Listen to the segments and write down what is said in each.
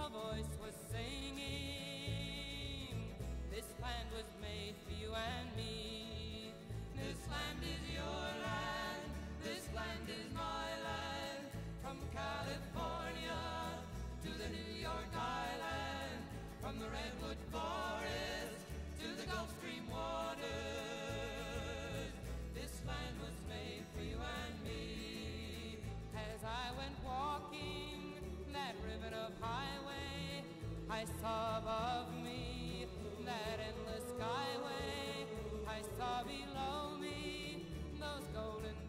voice was singing, this land was made for you and me. This land is your land, this land is my land. From California to the New York Island, from the Redwood Forest to the Gulf Stream waters, this land was made for you and me. As I went walking that ribbon of highway, I saw above me that endless skyway. I saw below me those golden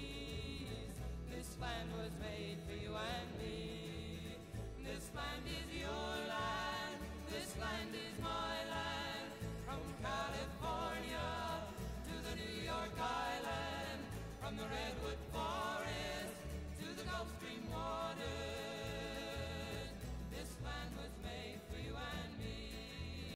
valleys. This land was made for you and me. This land is